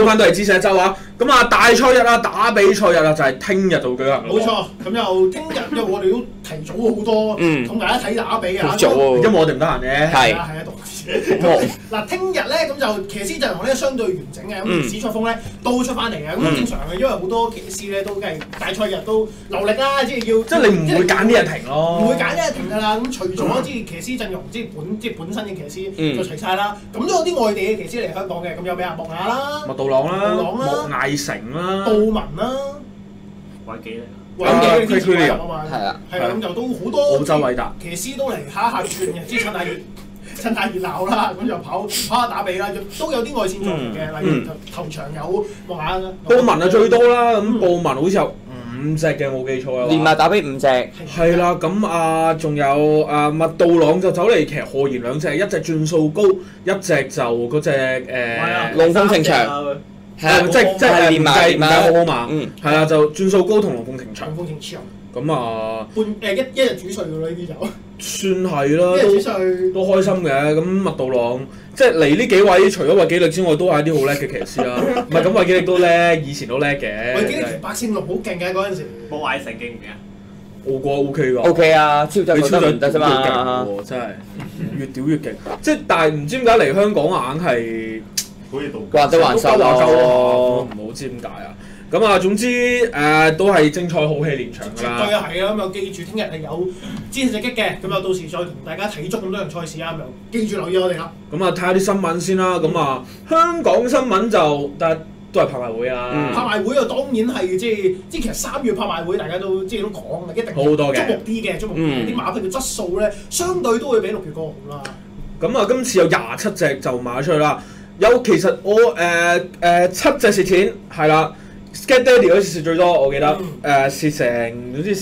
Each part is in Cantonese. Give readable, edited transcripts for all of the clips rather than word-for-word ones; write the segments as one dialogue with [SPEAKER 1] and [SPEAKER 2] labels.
[SPEAKER 1] 翻到嚟紫石洲啊！咁啊，大賽日啊，打比賽日啊，就係聽日就舉行。
[SPEAKER 2] 冇錯，咁又聽日，因為我哋都提早好多，同大家睇打比啊。
[SPEAKER 1] 因為我哋唔得閒嘅。
[SPEAKER 2] 係啊，嗱，聽日咧咁就騎師陣容咧相對完整嘅，咁史卓峰咧都出翻嚟嘅，咁正常嘅，因為好多騎師咧都係大賽日都留力啦，即係要。
[SPEAKER 1] 即係你唔會揀呢日停咯。
[SPEAKER 2] 唔會揀呢日停㗎啦，咁除咗即係騎師陣容，即係本身嘅騎師就齊晒啦，咁都有啲外地嘅騎師嚟香港嘅，咁有咩啊？莫雅啦，
[SPEAKER 1] 麥道朗啦，莫艾成啦，
[SPEAKER 2] 杜文啦，
[SPEAKER 3] 偉記咧。
[SPEAKER 2] 偉記嘅天才啊嘛，
[SPEAKER 4] 係啊，
[SPEAKER 2] 咁就都好多
[SPEAKER 1] 澳洲偉達
[SPEAKER 2] 騎師都嚟下一下轉嘅，即係趁下熱鬧啦，咁就跑下打比啦，都有啲外線作用嘅，例如頭場有莫雅啦，
[SPEAKER 1] 布文啊最多啦，咁布文好似有5隻嘅冇記錯啊，
[SPEAKER 4] 連埋打比5隻，
[SPEAKER 1] 係啦，咁啊仲有麥道朗就走嚟騎賀賢2隻，一隻轉數高，一隻就嗰隻
[SPEAKER 4] 龍鳳呈祥。
[SPEAKER 1] 係即係連埋好好嘛，係啦，就轉數高同龍鳳呈祥。
[SPEAKER 2] 龍鳳呈祥。
[SPEAKER 1] 咁啊，
[SPEAKER 2] 一日主帥㗎啦，呢啲就
[SPEAKER 1] 算係啦，都開心嘅。咁麥道朗即係嚟呢幾位，除咗韋紀力之外，都係啲好叻嘅騎師啦。唔係咁，韋紀力都叻，以前都叻嘅。
[SPEAKER 2] 韋紀力8勝6好勁嘅嗰陣時。
[SPEAKER 3] 冇艾成勁唔勁啊？
[SPEAKER 1] 我覺得 OK 㗎。
[SPEAKER 4] OK 啊，超仔覺得唔得啫嘛。
[SPEAKER 1] 勁喎，真係越屌越勁。即係但係唔知點解嚟香港硬係。
[SPEAKER 3] 好似道
[SPEAKER 4] 還得還手咯，
[SPEAKER 1] 唔好知點解啊！咁啊，總之都係精彩好戲連場㗎啦。
[SPEAKER 2] 絕對係啊！咁又記住聽日係有支持直擊嘅，咁又到時再同大家睇足咁多樣賽事啊！咁又記住留意我哋啦。
[SPEAKER 1] 咁啊，睇下啲新聞先啦。咁啊，香港新聞就都係拍賣會啊。
[SPEAKER 2] 拍賣會啊，當然係即係其實3月拍賣會大家都都講嘅，一定
[SPEAKER 1] 好多嘅
[SPEAKER 2] 矚目啲嘅，矚目啲啲馬匹嘅質素咧，相對都會比6月嗰個好啦。
[SPEAKER 1] 咁啊，今次有27隻就賣咗出去啦。其實我7隻蝕錢係啦 ，Scat Daddy 嗰次蝕最多，我記得蝕成總之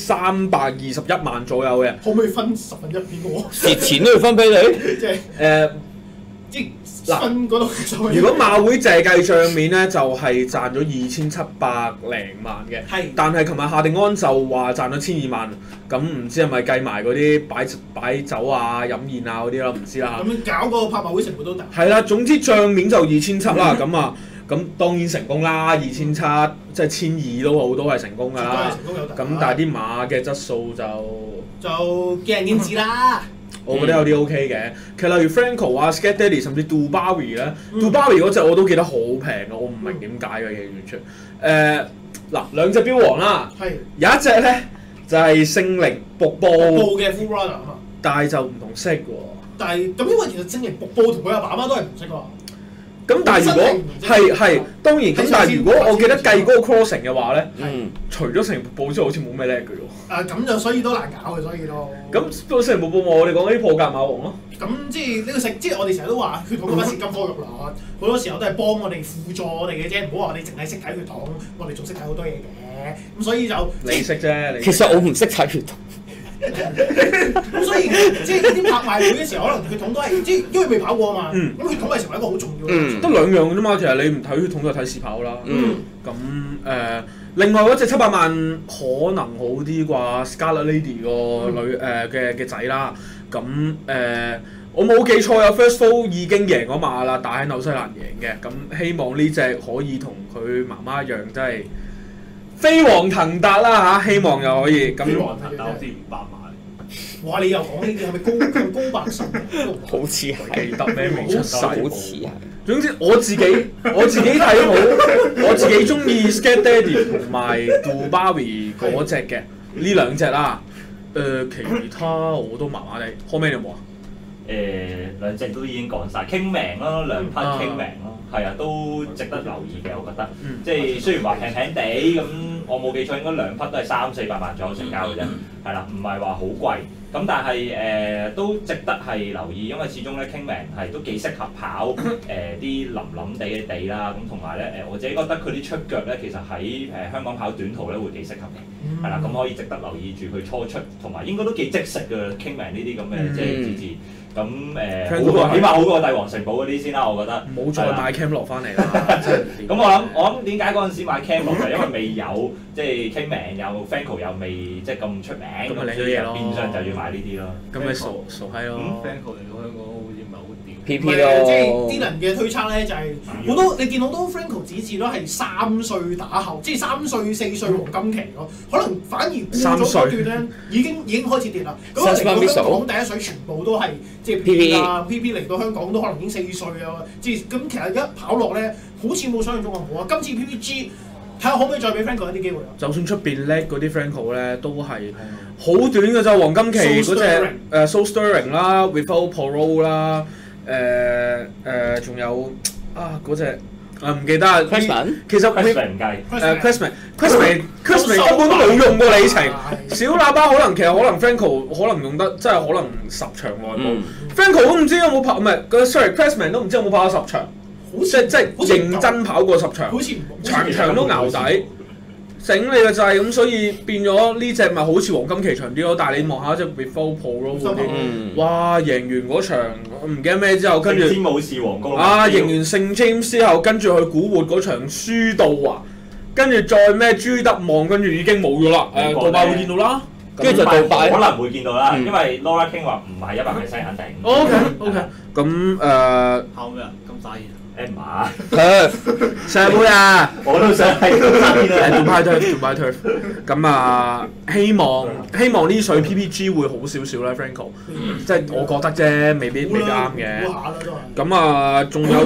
[SPEAKER 1] 321萬左右嘅。
[SPEAKER 2] 可唔可以分1/10俾我？
[SPEAKER 4] 蝕錢都要分俾你？
[SPEAKER 2] 即係分嗰度。
[SPEAKER 1] 如果馬會淨係計帳面咧，就係賺咗2700零萬嘅。
[SPEAKER 2] 係。
[SPEAKER 1] 但係琴日夏定安就話賺咗1200萬，咁唔知係咪計埋嗰啲擺酒啊、飲宴啊嗰啲咯，唔知啦嚇。咁
[SPEAKER 2] 樣搞個拍賣會成本都大。
[SPEAKER 1] 係啦，總之帳面就2700啦，咁當然成功啦，2700即係1200都好，都係成功㗎啦。咁但係啲馬嘅質素就
[SPEAKER 2] 見仁見智啦。
[SPEAKER 1] 我覺得有啲 OK 嘅，其實例如 Franco 啊、Scat Daddy 甚至 Dubarry 咧，Dubarry 嗰隻我都記得好平嘅，我唔明點解嘅嘢完全。嗱2隻標王啦，有一隻咧就係聖靈瀑布
[SPEAKER 2] 嘅 Full Runner 啊嘛，
[SPEAKER 1] 但係就唔同色喎。
[SPEAKER 2] 但係咁因為其實聖靈瀑布同佢阿爸阿媽都係唔識喎。
[SPEAKER 1] 咁但係如果係當然咁，但係如果我記得計嗰個 crossing 嘅話咧，除咗聖靈瀑布之外，好似冇咩叻嘅喎。
[SPEAKER 2] 咁就所以都難搞嘅，所以都。
[SPEAKER 1] 咁聖靈瀑布我哋講嗰啲破格馬王咯。
[SPEAKER 2] 咁即係呢個即係我哋成日都話血統嗰筆是金科玉律，好多時候都係幫我哋輔助我哋嘅啫，唔好話我哋淨係識睇血統，我哋仲識睇好多嘢嘅。咁所以就
[SPEAKER 1] 你識啫，
[SPEAKER 4] 其實我唔識睇血統。
[SPEAKER 2] 咁所以即係啲拍賣會嘅時候，可能血統都係即係因為未跑過啊嘛。咁血統係成為一個好重要嘅。
[SPEAKER 1] 得2樣啫嘛，其實你唔睇血統就睇試跑啦。咁另外嗰隻700萬可能好啲啩 ，Scarlet Lady 個女嘅仔啦。咁我冇記錯有 First Foal 已經贏咗馬啦，打喺紐西蘭贏嘅。咁希望呢隻可以同佢媽媽一樣，真係飛黃騰達啦嚇！希望又可以咁。
[SPEAKER 3] 飛黃騰達好似500萬。
[SPEAKER 2] 哇！你又講呢啲係咪高白神？
[SPEAKER 4] 好似係
[SPEAKER 1] 記得咩未出世？
[SPEAKER 4] 好似係。
[SPEAKER 1] 總之我自己睇好，我自己中意 Scat Daddy 同埋 Dubarry 嗰隻嘅呢2隻啦。其他我都麻麻地。後尾有冇啊
[SPEAKER 3] ？2隻都已經講晒，傾命咯，2匹傾命咯，係啊，都值得留意嘅，我覺得。即係雖然話平平地咁，我冇記錯應該2匹都係300-400萬左右成交嘅啫，係啦，唔係話好貴。咁但係都值得係留意，因為始終咧傾命係都幾適合跑啲腍腍地嘅地啦，咁同埋咧我自己覺得佢啲出腳咧其實喺香港跑短途咧會幾適合嘅，係啦，咁可以值得留意住佢初出，同埋應該都幾即食嘅傾命呢啲咁嘅即係字。咁起碼好過帝王城堡嗰啲先啦，我覺得。唔好再買 Cam 落翻嚟啦！咁我諗點解嗰陣時買 Cam 落就因為未有即係傾命，有 Franco 又未即係咁出名，咁所以變相就要買呢啲咯。
[SPEAKER 1] 咁咪傻閪咯！
[SPEAKER 3] Franco 嚟到香港好似唔係好掂。
[SPEAKER 4] PP
[SPEAKER 2] 即係
[SPEAKER 4] 咯，
[SPEAKER 2] 啲人嘅推測咧，就係好多你見好多 Franco 指示都係3歲打後，即係3歲4歲黃金期咯。可能反而過咗嗰段咧，已經開始跌啦。咁嚟到香港第一水全部都係即係 PP 啦，PP 嚟到香港都可能已經4歲啊。即係咁其實一跑落咧，好似冇想象中咁好啊。今次 PPG 睇下可唔可以再俾 Franco 一啲機會啊？
[SPEAKER 1] 就算出邊叻嗰啲 Franco 咧，都係好短嘅咋，黃金期嗰隻So Stirring 啦 ，Without Parole 啦，仲有嗰隻唔記得啊。其實
[SPEAKER 3] Cressman 唔計
[SPEAKER 1] Cressman 根本都冇用過里程。小喇叭可能 Franco 可能用得真係可能10場內部。Franco 都唔知有冇跑，唔係sorry Cressman 都唔知有冇跑咗10場。即係認真跑過10場，場都淆底，整你個掣咁，所以變咗呢隻咪好似黃金期長啲咯。但係你望下隻 Without Parole 嗰啲，哇！贏完嗰場唔記得咩之後，跟住
[SPEAKER 3] 天武士皇宮
[SPEAKER 1] 贏完聖 James 之後，跟住去古活嗰場輸到啊，跟住再咩朱德望，跟住已經冇咗啦。杜拜會見到啦，
[SPEAKER 4] 跟住就杜拜
[SPEAKER 3] 可能會見到啦，因為 Laura King 話唔係100%肯定。
[SPEAKER 1] OK，咁
[SPEAKER 5] 跑咩啊？金沙燕。
[SPEAKER 3] Emma，
[SPEAKER 1] 世界盃啊！
[SPEAKER 3] 我都想係金沙燕啊。
[SPEAKER 1] Dubai Turf， 咁啊，希望呢水 PPG 會好少少啦 ，Franco，即係我覺得啫，未必啱嘅。咁啊，仲有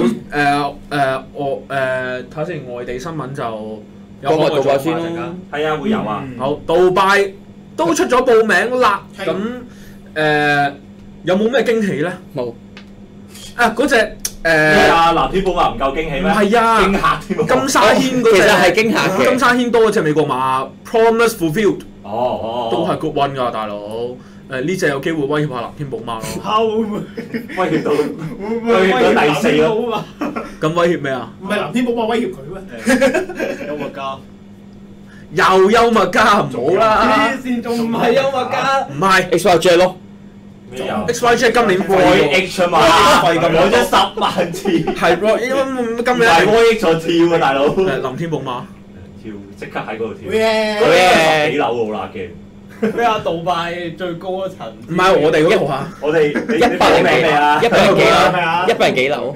[SPEAKER 1] 睇下先，外地新聞就有
[SPEAKER 4] 講埋杜拜先咯。
[SPEAKER 3] 係啊，會有啊。
[SPEAKER 1] 好，杜拜都出咗報名啦。咁有冇咩驚喜咧？
[SPEAKER 4] 冇。
[SPEAKER 1] 嗰隻。
[SPEAKER 3] 藍天寶馬唔夠驚喜咩？
[SPEAKER 1] 唔係啊，
[SPEAKER 3] 驚嚇添喎。
[SPEAKER 1] 金沙軒嗰隻
[SPEAKER 4] 其實係驚嚇嘅。
[SPEAKER 1] 金沙軒多嗰隻美國馬 Promise Fulfilled， 都係 good one 㗎，大佬。呢隻有機會威脅下藍天寶馬咯。
[SPEAKER 3] 威脅到第4咯。
[SPEAKER 1] 咁威脅咩啊？
[SPEAKER 2] 唔係藍天寶馬威脅佢咩？
[SPEAKER 5] 幽默家。
[SPEAKER 1] 又幽默家唔好啦。
[SPEAKER 5] 仲唔係幽默家？
[SPEAKER 1] 唔係
[SPEAKER 4] XYJ 咯。
[SPEAKER 1] XYJ 今年
[SPEAKER 3] H 啊嘛，攞咗10萬次，
[SPEAKER 1] 係咯，因為今年
[SPEAKER 3] 係 H 咗跳啊，大佬！
[SPEAKER 1] 藍天寶馬
[SPEAKER 3] 跳，即刻喺嗰度跳，
[SPEAKER 2] 嗰
[SPEAKER 3] 啲10幾樓好辣嘅。
[SPEAKER 5] 咩啊？杜拜最高一層？
[SPEAKER 1] 唔係我哋嗰度嚇，
[SPEAKER 3] 我哋
[SPEAKER 4] 100人幾啊？100人幾啊？100人幾樓？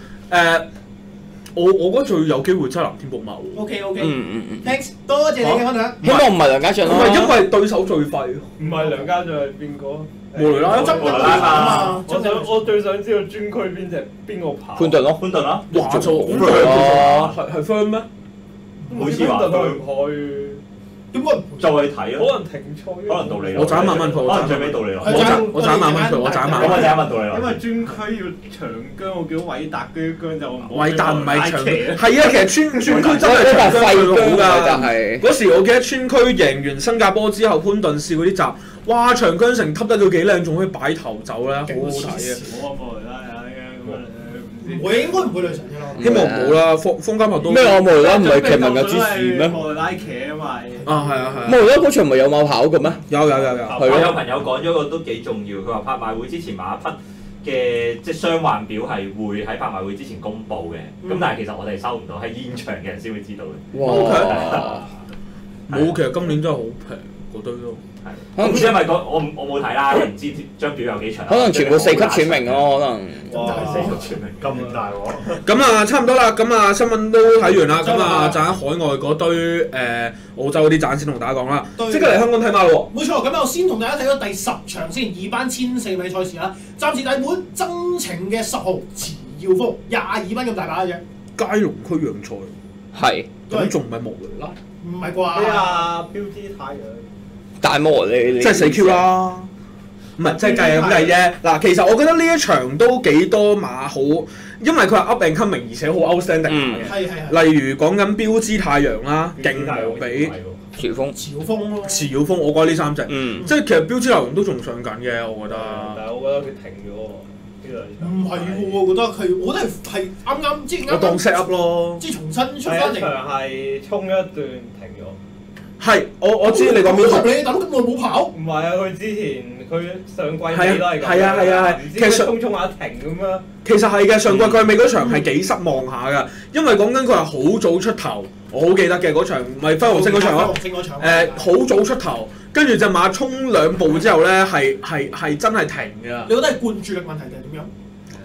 [SPEAKER 1] 我覺得最有機會真係藍天寶馬喎。
[SPEAKER 2] OK，thanks，多謝你嘅分享。
[SPEAKER 4] 希望唔係梁家俊咯。
[SPEAKER 1] 唔係因為對手最廢。
[SPEAKER 5] 唔係梁家俊係邊個？
[SPEAKER 1] 莫雷拉嘛，
[SPEAKER 5] 我最想知道專區邊個跑？
[SPEAKER 4] 潘頓咯，
[SPEAKER 1] 話做
[SPEAKER 4] 潘頓咯，
[SPEAKER 1] 係 firm 咩？
[SPEAKER 3] 好似話
[SPEAKER 5] 佢唔去。
[SPEAKER 2] 點解唔
[SPEAKER 3] 再睇啊？
[SPEAKER 5] 可能停賽，
[SPEAKER 3] 可能道理。
[SPEAKER 1] 我斬1萬佢，
[SPEAKER 3] 可能最尾道理落。
[SPEAKER 1] 我斬1萬佢，我斬1萬。
[SPEAKER 3] 咁我斬1萬道理落。
[SPEAKER 5] 因為專區要長姜，我見到偉達嗰啲姜就
[SPEAKER 1] 偉達唔係長姜，係啊，其實村區真係長姜最好㗎。嗰時我記得村區贏完新加坡之後，潘頓試嗰啲集，哇！長姜城揼得佢幾靚，仲可以擺頭走咧，好好睇啊！
[SPEAKER 5] 冇啊，莫雷拉啊，
[SPEAKER 2] 我應該唔會女神嘅咯。
[SPEAKER 1] 希望唔好啦，方家柏都
[SPEAKER 4] 咩？我莫雷拉唔係騎文嘅主持咩？
[SPEAKER 5] 莫雷拉騎啊嘛。
[SPEAKER 1] 係啊。
[SPEAKER 4] 莫雷拉嗰場咪有馬跑嘅咩？
[SPEAKER 1] 有。
[SPEAKER 3] 我有朋友講咗個都幾重要，佢話拍賣會之前馬匹嘅即係傷患表係會喺拍賣會之前公佈嘅，咁但係其實我哋收唔到，係現場嘅人先會知道嘅。
[SPEAKER 4] 哇！
[SPEAKER 1] 冇，其實今年真係好平嗰堆都。
[SPEAKER 3] 係，唔知因為我冇睇啦，唔知張表有幾長。
[SPEAKER 4] 可能全部4級全名咯，可能。
[SPEAKER 3] 哇！4級全名咁大喎。
[SPEAKER 1] 咁啊，差唔多啦。咁啊，新聞都睇完啦。咁啊，就喺海外嗰堆澳洲嗰啲盞先同大家講啦。即刻嚟香港睇馬咯喎。
[SPEAKER 2] 冇錯，咁我先同大家睇到第10場先，2班1004米賽事啦。暫時大滿增程嘅10號池耀峰22蚊咁大把嘅啫。
[SPEAKER 1] 佳龍區養賽。
[SPEAKER 4] 係。
[SPEAKER 1] 咁仲唔係莫雷拉？
[SPEAKER 2] 唔係啩？
[SPEAKER 5] 咩啊？標誌太陽。
[SPEAKER 4] 大魔你
[SPEAKER 1] 真係死 Q 啦！唔係，即係計咁計啫。嗱，其實我覺得呢一場都幾多馬好，因為佢係 up and coming，而且好 outstanding 嘅。
[SPEAKER 2] 係。
[SPEAKER 1] 例如講緊標誌太陽啦，勁無比。
[SPEAKER 4] 潮風
[SPEAKER 2] 咯。
[SPEAKER 1] 池耀峰，我覺得呢3隻，即係其實標誌太陽都仲上緊嘅，我覺得。
[SPEAKER 5] 但係我覺得佢停咗喎，
[SPEAKER 2] 唔係喎，我覺得我覺得係啱啱即係啱。
[SPEAKER 1] 我當 set up 咯。
[SPEAKER 2] 即係重新出翻嚟。
[SPEAKER 5] 第一場係衝一段停咗。
[SPEAKER 1] 係，我知你講邊場。
[SPEAKER 2] 你等咁耐冇跑？
[SPEAKER 5] 唔係啊，佢之前佢上季尾都係咁。
[SPEAKER 1] 係啊，
[SPEAKER 5] 其實衝下停咁樣。
[SPEAKER 1] 其實係嘅，上季季尾嗰場係幾失望下㗎，因為講緊佢係好早出頭，我好記得嘅嗰場，咪輝煌星嗰場咯。好早出頭，跟住隻馬衝2步之後咧，係真係停㗎。
[SPEAKER 2] 你覺得係灌注力問題定係點樣？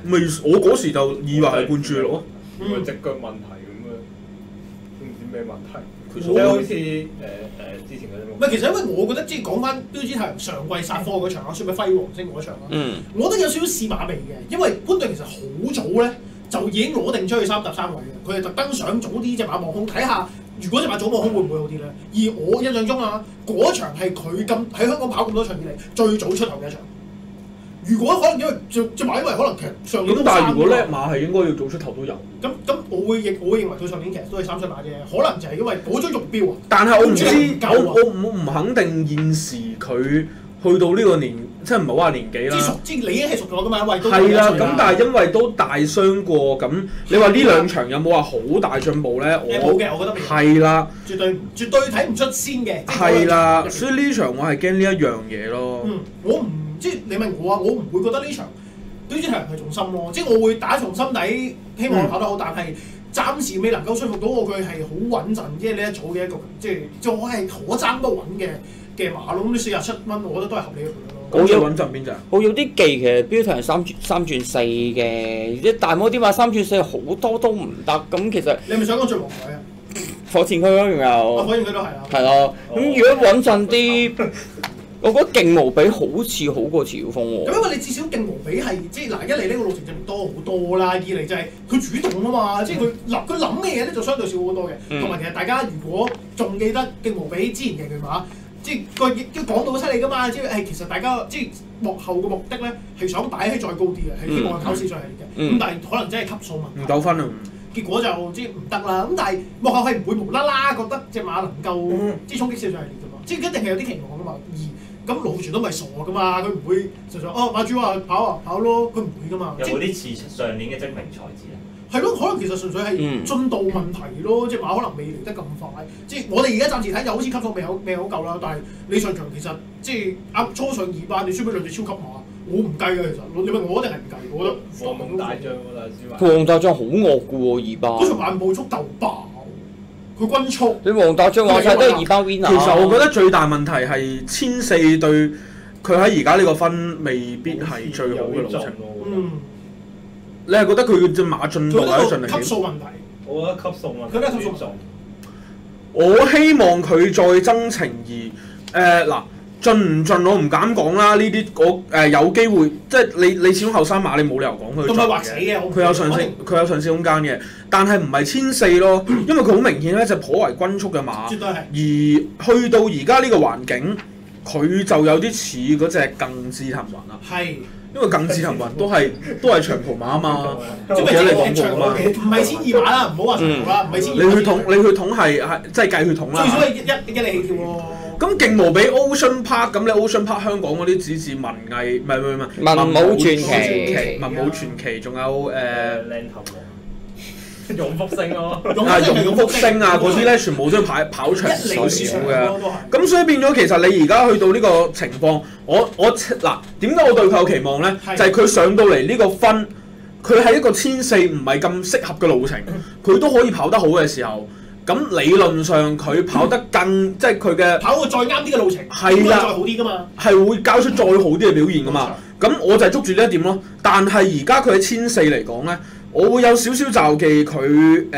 [SPEAKER 1] 我嗰時就以為係灌注咯。
[SPEAKER 5] 個隻腳問題咁樣，都唔知咩問題。
[SPEAKER 1] 其
[SPEAKER 5] 即係好似之前嗰啲。
[SPEAKER 2] 唔係，其實因為我覺得即係講翻標誌太陽上季殺科嗰場啊，算唔算輝煌星嗰場啊？我覺得有少少試馬味嘅，因為潘頓其實好早咧就已經攞定出去3搭3位嘅，佢係特登想早啲隻馬望空睇下。如果隻馬早望空會唔會好啲咧？而我印象中啊，嗰場係佢喺香港跑咁多場以嚟最早出頭嘅一場。如果可能因為隻馬因為可能其實上年都
[SPEAKER 1] 但係如果叻馬係應該要早出頭都有。
[SPEAKER 2] 咁我會認為佢上年其實都係3歲馬啫，可能就係因為嗰張目標啊。
[SPEAKER 1] 但係我唔知，我唔肯定現時佢去到呢個年，即係唔好話年紀啦。
[SPEAKER 2] 即係你已經係熟咗㗎嘛，因為都
[SPEAKER 1] 係啦。咁但係因為都大傷過，咁你話呢兩場有冇話好大進步咧？
[SPEAKER 2] 冇嘅，我覺得未。
[SPEAKER 1] 係啦，
[SPEAKER 2] 絕對睇唔出先嘅。
[SPEAKER 1] 係啦，所以呢場我係驚呢一樣嘢咯。
[SPEAKER 2] 我唔即係你問我啊，我唔會覺得呢場標誌太陽係重心咯，即係我會打從心底希望佢跑得好，但係暫時未能夠說服到我佢係好穩陣，即係呢一組嘅一個即係我係可爭不穩嘅馬咯。咁啲47蚊，我覺得都係合理嘅咯。
[SPEAKER 1] 我最穩陣邊隻？
[SPEAKER 4] 我有啲記其實標題係3轉4嘅，啲大摩啲馬3轉4好多都唔得，咁其實
[SPEAKER 2] 你係咪想講最黃海啊？
[SPEAKER 4] 火箭區咯，仲有。
[SPEAKER 2] 火箭區都係啊。
[SPEAKER 4] 係咯，咁如果穩陣啲，我覺得勁無比好似好過潮風喎。
[SPEAKER 2] 咁因為你至少勁無比係即係嗱，一嚟呢個路程證明多好多啦，二嚟就係佢主動啊嘛，即係佢諗嘅嘢咧就相對少好多嘅。同埋其實大家如果仲記得勁無比之前嘅佢馬。即係個亦都講到好犀利㗎嘛！即係其實大家即係幕後嘅目的咧，係想擺喺再高啲嘅，係希望考試再係嘅。咁但係可能真係級數問題。
[SPEAKER 1] 唔夠分啊！
[SPEAKER 2] 結果就即係唔得啦。咁但係幕後係唔會無啦啦覺得隻馬能夠即係衝擊少少系列㗎嘛。即係一定係有啲期望㗎嘛。而咁路傳都唔係傻㗎嘛，佢唔會實在馬主話跑咯，佢唔會㗎嘛。
[SPEAKER 3] 有冇啲似上年嘅精明才子啊？
[SPEAKER 2] 係咯，可能其實純粹係進度問題咯，隻馬可能未嚟得咁快。即係我哋而家暫時睇就好似級數未好夠啦，但係你上場其實即係初上2班，你輸俾兩隻超級馬，我唔計嘅其實。你問我一定係唔計，我覺得。
[SPEAKER 5] 黃大將嗰陣時
[SPEAKER 4] 黃大將好惡嘅喎2班。
[SPEAKER 2] 嗰場慢步速鬥爆，佢均速。
[SPEAKER 4] 你黃大將話晒都係2班 winner。
[SPEAKER 1] 其實我覺得最大問題係1400對佢喺而家呢個分未必係最好嘅路程。你係覺得佢隻馬進度係進嚟點？
[SPEAKER 2] 級數問題，
[SPEAKER 5] 我覺得級數問題。
[SPEAKER 2] 佢咩級數？
[SPEAKER 1] 我希望佢再增程嗱進唔進我唔敢講啦。呢啲我有機會，即係你始終後生馬，你冇理由講佢盡嘅。佢有上升空間嘅，但係唔係1400咯，因為佢好明顯咧，就頗為均速嘅馬。
[SPEAKER 2] 絕對係。
[SPEAKER 1] 而去到而家呢個環境，佢就有啲似嗰隻更志騰雲啦。
[SPEAKER 2] 係。
[SPEAKER 1] 因為更志騰雲都係長途馬啊嘛，
[SPEAKER 2] 即係
[SPEAKER 1] 你講過啊嘛，
[SPEAKER 2] 唔係1200馬啦，唔好話長途啦，唔係1200。
[SPEAKER 1] 你去統係即係計血統啦。
[SPEAKER 2] 最少係一哩起跳喎。
[SPEAKER 1] 咁勁無比 Ocean Park 咁，你 Ocean Park 香港嗰啲只是文藝，唔係
[SPEAKER 4] 文武傳奇，
[SPEAKER 1] 文武傳奇，仲有
[SPEAKER 5] 靚頭永福星咯，
[SPEAKER 1] 永福星啊嗰啲咧，全部都係跑長少少嘅。咁所以變咗，其實你而家去到呢個情況，我嗱點解我對佢有期望咧？就係佢上到嚟呢個分，佢係一個1400唔係咁適合嘅路程，佢都可以跑得好嘅時候，咁理論上佢跑得更即係佢嘅
[SPEAKER 2] 跑個再啱啲嘅路程，
[SPEAKER 1] 係啦，
[SPEAKER 2] 再好啲㗎嘛，
[SPEAKER 1] 係會交出再好啲嘅表現㗎嘛。咁我就係捉住呢一點咯。但係而家佢喺1400嚟講咧。我會有少少就忌佢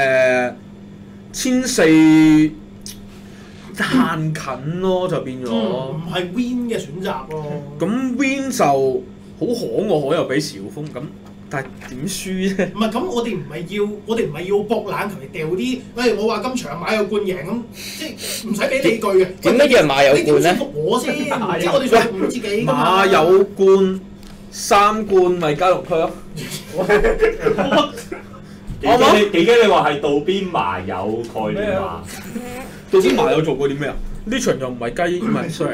[SPEAKER 1] 1400限近咯，就變咗。
[SPEAKER 2] 唔係 Win 嘅選擇咯。
[SPEAKER 1] 咁 Win 就好可又俾邵風咁，但係點輸啫？
[SPEAKER 2] 唔係咁，我哋唔係要搏冷球嚟掉啲。喂，我話今場馬有冠贏咁，即係唔使俾理據嘅。
[SPEAKER 4] 點乜嘢馬有冠咧？
[SPEAKER 2] 你服我先，即係我哋想服自己㗎嘛。
[SPEAKER 1] 馬有冠。3冠咪加龍區咯。
[SPEAKER 3] 幾驚你話係道邊麻有概念啊？
[SPEAKER 1] 道邊麻有做過啲咩啊？呢場又唔係雞，唔係 sorry。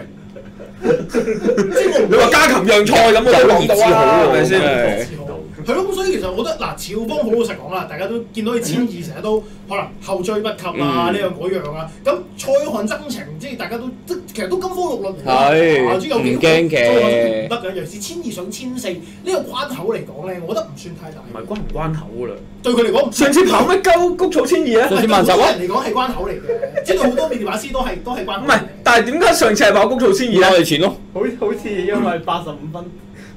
[SPEAKER 1] 你話家禽讓菜咁，我就講到啊，係咪先？
[SPEAKER 2] 係咯，咁所以其實我覺得嗱，潮風好老實講啦，大家都見到佢1200成日都可能後追不及啊，呢樣嗰樣啊。咁蔡漢真情即係大家都其實都金科玉律嚟嘅，即係有幾
[SPEAKER 4] 驚嘅，
[SPEAKER 2] 唔得嘅。尤其是1200上1400呢個關口嚟講咧，我覺得唔算太大。
[SPEAKER 1] 唔係關唔關口㗎啦？
[SPEAKER 2] 對佢嚟講，
[SPEAKER 1] 上次跑乜鳩谷草1200啊？
[SPEAKER 2] 上次萬集啊！人嚟講係關口嚟嘅，即係好多面馬師都係關口。
[SPEAKER 1] 唔係，但係點解上次係跑谷草1200咧？
[SPEAKER 4] 我哋錢咯，
[SPEAKER 5] 好似因為85分。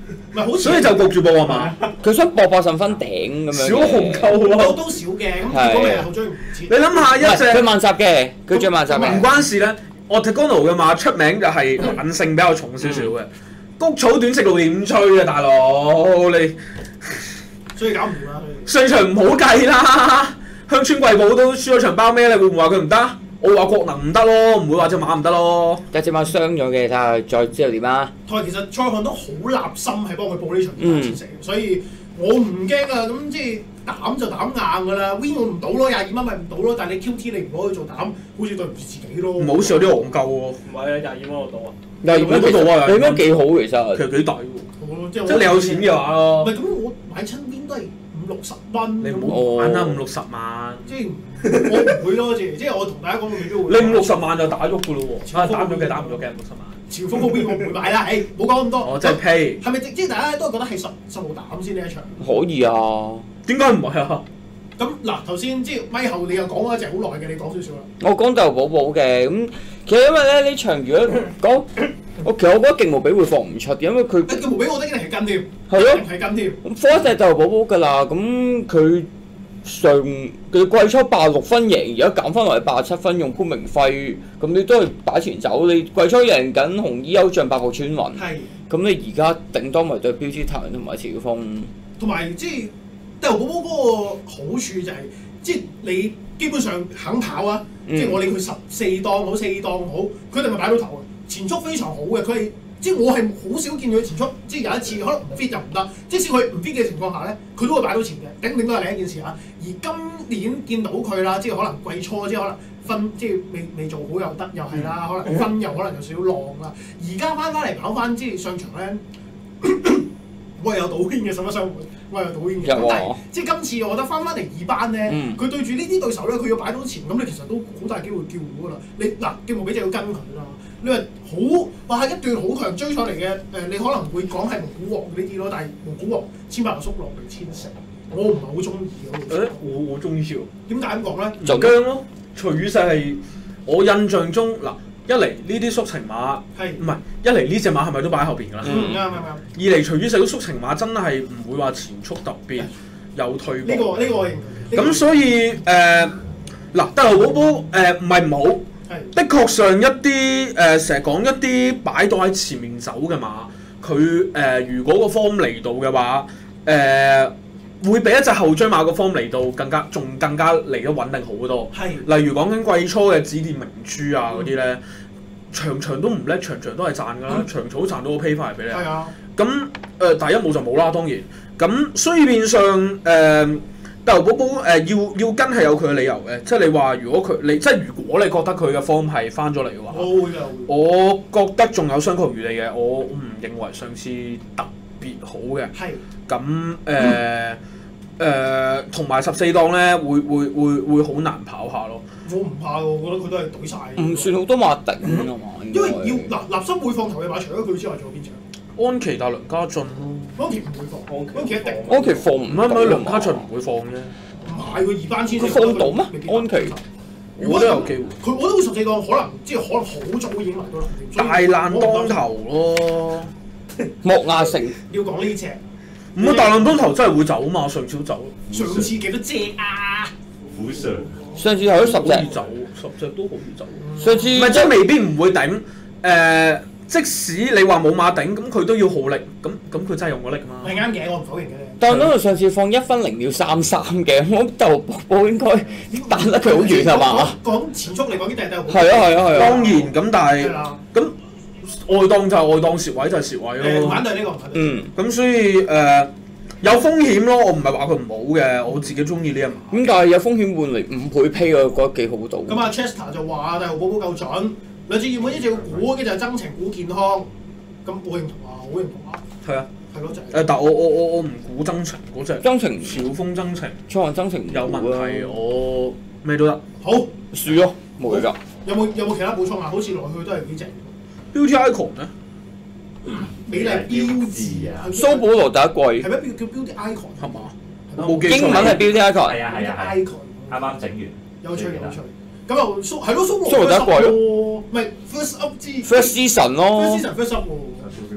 [SPEAKER 2] 唔係好似
[SPEAKER 1] 所以就焗住報係嘛？
[SPEAKER 4] 佢想搏80分頂咁樣嘅。
[SPEAKER 1] 小紅鳩啊！
[SPEAKER 2] 都少嘅，咁結果咪後追唔切。
[SPEAKER 1] 你諗下一隻
[SPEAKER 4] 佢慢閘嘅，佢最慢閘嘅。
[SPEAKER 1] 唔關事咧。Octagonal 嘅馬出名就係韌性比較重少少嘅，谷草短直路點吹啊，大佬你！
[SPEAKER 2] 所以搞唔掂啦。
[SPEAKER 1] 上場唔好計啦，鄉村貴寶都輸咗場包咩？你會唔會話佢唔得？我話國能唔得咯，唔會話隻馬唔得咯。
[SPEAKER 4] 有隻馬傷咗嘅，睇下再之後點啊？
[SPEAKER 2] 同埋其實蔡漢都好立心係幫佢報呢場比賽成，所以我唔驚啊！咁即係膽就膽硬㗎啦 ，win 我唔到咯，22蚊咪唔到咯。但係你 QT 你唔攞去做膽，好似對唔住自己咯。
[SPEAKER 1] 唔好似有啲戇鳩喎。
[SPEAKER 5] 唔係啊，22蚊我到啊。
[SPEAKER 4] 22蚊
[SPEAKER 1] 嗰度啊，
[SPEAKER 4] 你應該幾好其實。
[SPEAKER 1] 其實幾抵喎。
[SPEAKER 2] 即係
[SPEAKER 1] 你有錢嘅話咯。
[SPEAKER 2] 唔係咁，我買親邊都係50-60蚊。
[SPEAKER 1] 你唔好玩啦，50-60萬。
[SPEAKER 2] 即係我唔會咯，即係我同大家講，我未必會。
[SPEAKER 1] 你50-60萬就打喐㗎咯喎。打咗嘅，打唔咗嘅50萬。
[SPEAKER 2] 潮風嗰邊我唔會買啦，誒冇講咁多。
[SPEAKER 1] 我真係 pay。係
[SPEAKER 2] 咪即係大家都係覺得係實無膽先呢一場？
[SPEAKER 4] 可以啊。
[SPEAKER 1] 點解唔係啊？
[SPEAKER 2] 咁嗱，頭先即係咪後你又講咗一隻好耐嘅，你講少少啦。
[SPEAKER 4] 我講就寶寶嘅咁，其實因為咧呢場如果講，其實我覺得勁無比會放唔出，因為佢
[SPEAKER 2] 勁無比我覺得一定係跟添，
[SPEAKER 4] 係咯，
[SPEAKER 2] 係跟添。
[SPEAKER 4] 咁放一隻就寶寶㗎啦，咁佢上佢季初86分贏，而家減翻落嚟87分，用潘明輝，咁你都係擺前走，你季初贏緊紅衣優將8號穿雲，
[SPEAKER 2] 係，
[SPEAKER 4] 咁你而家頂多咪對標之騰同埋潮風，
[SPEAKER 2] 同埋即係帝豪寶寶嗰個好處就係、即係你基本上肯跑啊，即係我理佢14檔好4檔好，佢哋咪擺到頭啊，前速非常好嘅，佢係。即係我係好少見佢前速，即係有一次可能唔 fit 就唔得，即使佢唔 fit 嘅情況下咧，佢都會擺到前嘅，頂都係另一件事嚇。而今年見到佢啦，即係可能季初，即係可能分即係未做好又得，又係啦，可能分又可能有少少浪啦。而家翻嚟跑翻，即係上場咧，我係有賭圈嘅，實不相瞞，我係有賭圈嘅。咁但係即係今次我覺得翻嚟2班咧，佢對住呢啲對手咧，佢要擺到前，咁你其實都好大機會叫糊㗎啦。你嗱，叫無比就要跟佢啦。你話話係一段好強追上嚟嘅，你可能會講係蒙古王呢啲咯，但係蒙古王千百叔落嚟1000成，我唔係好中意嗰個。
[SPEAKER 1] 我中意喎。點解咁講咧？就姜咯，徐宇勢係我印象中嗱，一嚟呢啲速情馬係唔係一嚟呢隻馬係咪都擺喺後邊㗎啦？啱。二嚟徐宇勢啲速情馬真係唔會話前速特別有退步。呢個我認同。咁所以嗱，帝豪寶寶唔係唔好。的確上一啲成日講一啲擺到喺前面走嘅馬，佢如果個 form 嚟到嘅話，會比一隻後追馬個 form 嚟到更加嚟得穩定好多。係，例如講緊季初嘅紫電明珠啊嗰啲咧，場場都唔叻，場場都係賺㗎啦，場草賺到個 pay 翻嚟俾你。係啊。咁第一冇就冇啦，當然。咁所以變相帝豪寶寶要跟係有佢嘅理由嘅，即係你話如果你覺得佢嘅 form 係翻咗嚟嘅話，我覺得仲有商榷餘地嘅，我唔認為上次特別好嘅。係。咁同埋14檔咧，會好難跑下咯。我唔怕喎，我覺得佢都係懟晒。唔算好多馬頂啊嘛。因為要立心會放頭嘅馬，除咗佢之外，仲有邊場？安琪大梁家俊咯，安琪唔會放，安琪一定。安琪放唔啱咪梁家俊唔會放啫。唔係佢2班先。佢放到咩？安琪，我都有機會。我都會14檔，可能好早已經嚟到啦。大難當頭咯，
[SPEAKER 4] 莫亞成
[SPEAKER 2] 要講呢隻。
[SPEAKER 1] 唔係大難當頭真係會走嘛？上次都走。
[SPEAKER 2] 上次幾多隻啊？
[SPEAKER 3] 虎上。
[SPEAKER 4] 上次係咗10隻。
[SPEAKER 1] 可以走，10隻都可以走。
[SPEAKER 4] 上次
[SPEAKER 1] 唔係即係未必唔會頂即使你話冇馬頂，咁佢都要耗力，咁佢真係用咗力㗎嘛？係啱嘅，我唔否認嘅。
[SPEAKER 4] 但係嗰度上次放1分0秒33嘅，我帝豪寶寶應該彈得佢好遠係嘛？
[SPEAKER 2] 講前速嚟講，啲帝豪寶
[SPEAKER 4] 係啊。
[SPEAKER 1] 當然咁，但係咁外檔就係外檔，蝕位就係蝕位咯。
[SPEAKER 2] 反對呢個唔反對。
[SPEAKER 1] 咁所以有風險咯，我唔係話佢唔好嘅，我自己中意呢一馬。
[SPEAKER 4] 咁但係有風險換嚟5倍 pay 我覺得幾好到。
[SPEAKER 2] 咁啊 Chester 就話帝豪寶寶夠準。兩隻熱門，一隻要估，跟住就係增程估健康。咁我認同啊，好認同啊。係啊，係咯，就係。但我唔估增程嗰隻。增程小風增程。創運增程有問題，我咩都得。好，
[SPEAKER 4] 輸咯，冇嘢㗎。
[SPEAKER 2] 有冇其他補充啊？好似落去都係幾隻。
[SPEAKER 1] Beauty Icon 咧？
[SPEAKER 2] 美麗標誌啊！
[SPEAKER 4] 蘇保羅第一季。
[SPEAKER 2] 係咩？叫 Beauty Icon
[SPEAKER 1] 係嘛？冇記錯。
[SPEAKER 4] 英文係 Beauty Icon。
[SPEAKER 3] 係啊。
[SPEAKER 2] Icon
[SPEAKER 3] 啱啱整完。
[SPEAKER 2] 有趣。咁又係咯，蘇
[SPEAKER 4] 羅第一季咯，
[SPEAKER 2] 唔係 first up 之
[SPEAKER 4] first season 咯
[SPEAKER 2] ，first up 喎。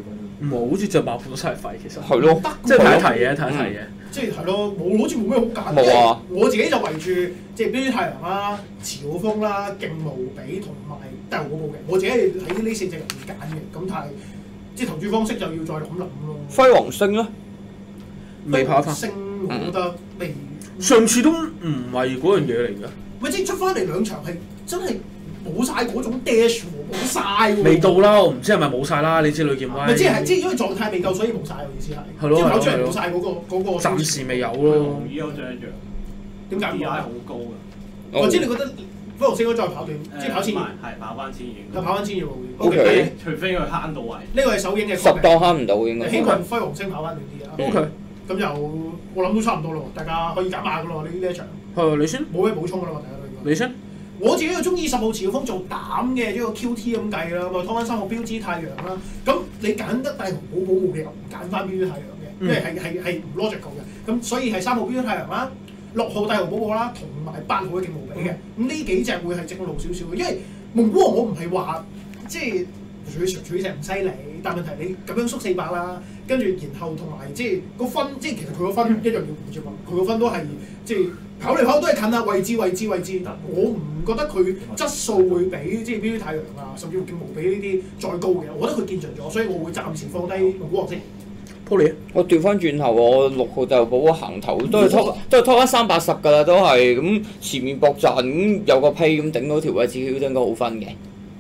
[SPEAKER 1] 冇好似着馬盤都真係廢，其實
[SPEAKER 4] 係咯，
[SPEAKER 1] 即係睇一題嘅，睇一題嘅。
[SPEAKER 2] 即係係咯，好似冇咩好揀。
[SPEAKER 4] 冇啊！
[SPEAKER 2] 我自己就圍住即係標太陽啦、潮風啦、勁無比同埋帝豪寶寶嘅。我自己係喺呢4隻入面揀嘅。咁但係即係投注方式就要再諗諗咯。
[SPEAKER 4] 輝煌星咧，
[SPEAKER 1] 未跑翻。
[SPEAKER 2] 星我覺得未。
[SPEAKER 1] 上次都唔係嗰樣嘢嚟嘅。
[SPEAKER 2] 喂，即係出翻嚟2場係真係冇晒嗰種 dash 喎，冇曬喎。
[SPEAKER 1] 未到啦，我唔知係咪冇晒啦。你知呂劍威。
[SPEAKER 2] 咪即係因為狀態未夠，所以冇晒我意思係。
[SPEAKER 1] 係咯，
[SPEAKER 2] 即係跑出嚟冇晒嗰個。
[SPEAKER 1] 暫時未有咯。
[SPEAKER 5] 依有獎一樣。
[SPEAKER 2] 點解
[SPEAKER 5] ？DI 好高㗎。
[SPEAKER 2] 我知你覺得輝煌星應該再跑短，即係跑1000。
[SPEAKER 5] 係跑翻1000已經。
[SPEAKER 2] 係跑翻1000要。
[SPEAKER 4] O K。
[SPEAKER 5] 除非佢慳到位。
[SPEAKER 2] 呢個係首映嘅。
[SPEAKER 4] 10檔慳唔到應該。
[SPEAKER 2] 希望輝煌星跑翻短啲啊。
[SPEAKER 1] O K。
[SPEAKER 2] 咁就我諗都差唔多咯，大家可以揀下噶咯呢一場。
[SPEAKER 1] 你先。
[SPEAKER 2] 冇咩補充噶啦，大家都應該。
[SPEAKER 1] 你先。我
[SPEAKER 2] 自己就中意10號潮風做膽嘅一個 QT 咁計啦，咁啊拖翻3號標誌太陽啦。咁你揀得帝豪寶寶冇理由唔揀翻標誌太陽嘅，因為係唔 logical 嘅。咁所以係3號標誌太陽啦，6號帝豪寶寶啦，同埋8號嘅勁無比嘅。咁呢幾隻會係正路少少嘅，因為蒙古王我唔係話即係取石唔犀利，但問題你咁樣縮400啦，跟住然後同埋即係個分，即係其實佢個分一樣要顧住嘛，佢個分都係即係跑嚟跑都係近啊，位置。我唔覺得佢質素會比即係標誌太陽啊，甚至乎勁無比呢啲再高嘅，我覺得佢見盡咗，所以我會暫時放低蒙古王先。
[SPEAKER 1] Poly，
[SPEAKER 4] 我調翻轉頭，我6號帝豪寶寶行頭都係拖翻380㗎啦，都係咁前面搏賺咁有個批咁頂到條位置，都應該好分嘅。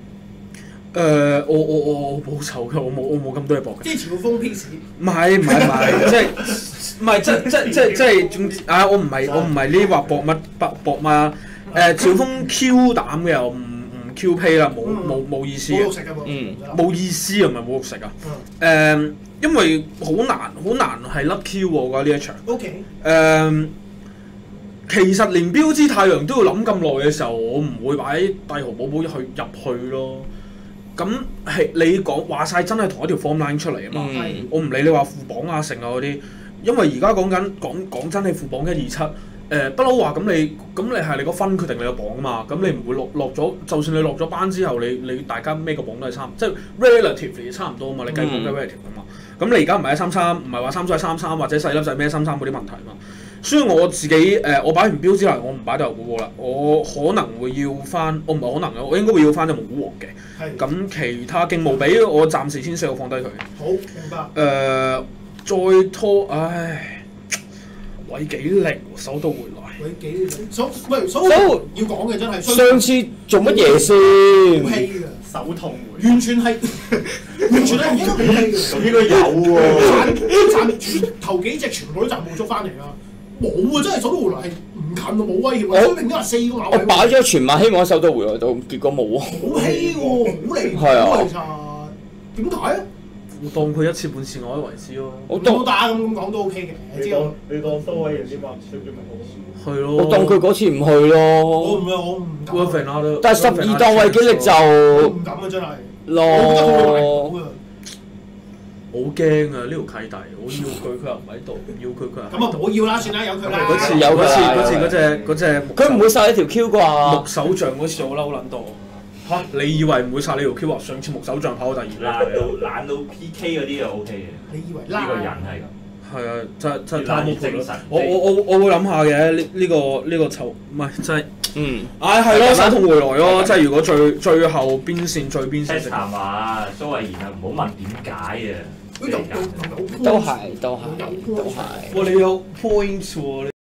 [SPEAKER 1] 我保守嘅，我冇咁多嘢搏嘅。
[SPEAKER 2] 即係潮風 piece。
[SPEAKER 1] 唔係，即係我唔係呢話搏乜潮風 Q 膽嘅，我唔 Q 批啦，冇意思嘅。冇意思啊，唔係冇肉食啊。因為好難係甩 Q 我覺得呢一場。
[SPEAKER 2] OK。
[SPEAKER 1] 其實連標誌太陽都要諗咁耐嘅時候，我唔會擺帝豪寶寶入去咯。咁係你話晒真係同一條 form line 出嚟啊嘛，我唔理你話副榜啊成啊嗰啲，因為而家講真你副榜127，不嬲話咁你係你個分決定你個榜啊嘛，咁你唔會落咗，就算你落咗班之後，你大家咩個榜都係即係 relatively 差唔多啊嘛，你計榜都 relative 啊嘛，咁你而家唔係133，唔係話3仔33或者細粒仔咩33嗰啲問題嘛。所以我自己我擺完標之後，我唔擺帝豪寶寶啦。我可能會要翻，我唔係可能嘅，我應該會要翻隻蒙古王嘅。咁其他勁無比，我暫時先4號放低佢。
[SPEAKER 2] 好，明白。
[SPEAKER 1] 再拖，韋紀力手到回來。
[SPEAKER 2] 韋紀力手要講嘅真係。
[SPEAKER 4] 上次做乜嘢先？
[SPEAKER 2] 好氣嘅，
[SPEAKER 5] 手痛回。
[SPEAKER 2] 完全係唔應該好氣嘅。
[SPEAKER 3] 應該有喎。
[SPEAKER 2] 賺頭幾隻全部都賺冇足翻嚟啦。冇啊！真係手到回來係唔近啊，冇威脅啊！水平都話4個馬位。
[SPEAKER 4] 我擺咗全馬希望手到回來到，結果冇啊！
[SPEAKER 2] 好稀喎，好離譜其實。點解啊？
[SPEAKER 1] 我當佢1次半次我為之咯。
[SPEAKER 2] 我都打咁講都 OK 嘅。
[SPEAKER 5] 你當多位人先嘛？少咗咪好？
[SPEAKER 1] 係咯。
[SPEAKER 4] 我當佢嗰次唔去咯。
[SPEAKER 2] 我唔敢。
[SPEAKER 4] 但係12檔韋紀力就
[SPEAKER 2] 我唔敢啊！真係。
[SPEAKER 4] 咯。
[SPEAKER 1] 好驚啊！呢條契弟，我要佢又唔喺度，唔要佢又。
[SPEAKER 2] 咁啊，唔好要啦，算啦，有佢啦。
[SPEAKER 1] 嗰次嗰隻
[SPEAKER 4] 佢唔會殺你條 Q 啩？
[SPEAKER 1] 木手杖嗰次我嬲撚到嚇！你以為唔會殺你條 Q 啊？上次木手杖跑到第2。
[SPEAKER 3] 懶到 PK 嗰啲就 OK 嘅。
[SPEAKER 2] 你以為
[SPEAKER 3] 呢個人係咁。
[SPEAKER 1] 係啊，真係太冇
[SPEAKER 3] 精神。
[SPEAKER 1] 我會諗下嘅呢個籌唔係真係。係咯，手痛回來咯，即係如果最後邊線最邊線。
[SPEAKER 3] 談話蘇慧賢啊，唔好問點解啊。
[SPEAKER 2] 都係。
[SPEAKER 1] 哇！你有 point 喎。